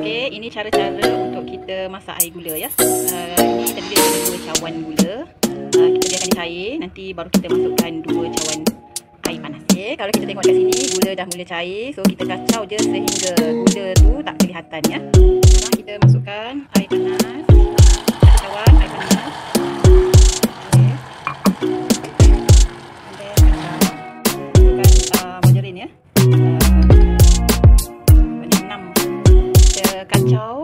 Okey, ini cara-cara untuk kita masak air gula ya. Ini tadi dia ada 2 cawan gula. Kita biarkan dia cair, nanti baru kita masukkan 2 cawan air panas. Okay, kalau kita tengok kat sini gula dah mula cair, so kita kacau je sehingga gula tu tak kelihatan ya. Sekarang kita masukkan air panas. 1 cawan air panas. Okey. Masukkan margarin ya. Banyak 6. Kita kacau